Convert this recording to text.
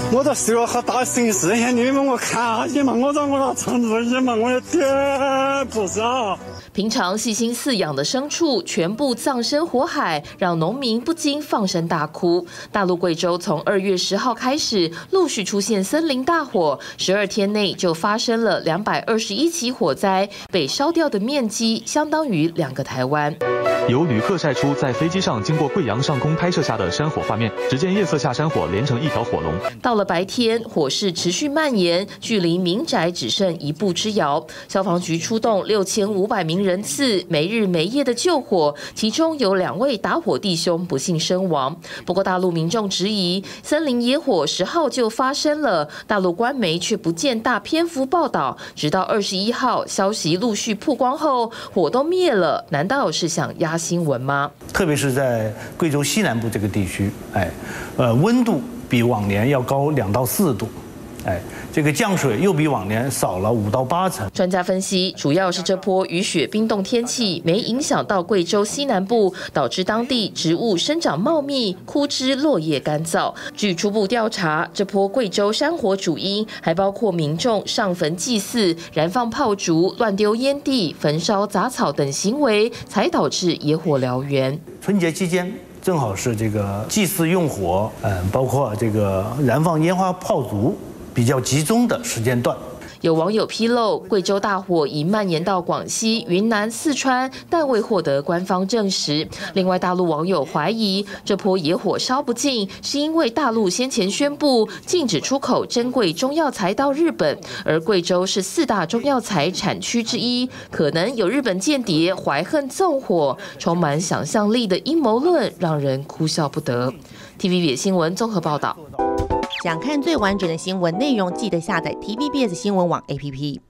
我都受了好大损失，你们我看一嘛，我让我那肠子一嘛，我的天，不是啊。 平常细心饲养的牲畜全部葬身火海，让农民不禁放声大哭。大陆贵州从2月10号开始陆续出现森林大火，12天内就发生了221起火灾，被烧掉的面积相当于2个台湾。 有旅客晒出在飞机上经过贵阳上空拍摄下的山火画面，只见夜色下山火连成一条火龙。 到了白天，火势持续蔓延，距离民宅只剩1步之遥。消防局出动6500名人次，没日没夜的救火，其中有2位打火弟兄不幸身亡。不过，大陆民众质疑，森林野火10号就发生了，大陆官媒却不见大篇幅报道，直到21号消息陆续曝光后，火都灭了，难道是想压新闻吗？ 特别是在贵州西南部这个地区，温度比往年要高2到4度。这个降水又比往年少了5到8成。 专家分析，主要是这波雨雪冰冻天气没影响到贵州西南部，导致当地植物生长茂密，枯枝落叶干燥。据初步调查，这波贵州山火主因还包括民众上坟祭祀、燃放炮竹、乱丢烟蒂、焚烧杂草等行为，才导致野火燎原。 春节期间正好是这个祭祀用火，包括这个燃放烟花炮竹比较集中的时间段。 有网友披露，贵州大火已蔓延到广西、云南、四川，但未获得官方证实。另外，大陆网友怀疑这波野火烧不尽，是因为大陆先前宣布禁止出口珍贵中药材到日本，而贵州是4大中药材产区之一，可能有日本间谍怀恨纵火，充满想象力的阴谋论让人哭笑不得。TVBS 新闻综合报道。 想看最完整的新闻内容，记得下载 TVBS 新闻网 APP。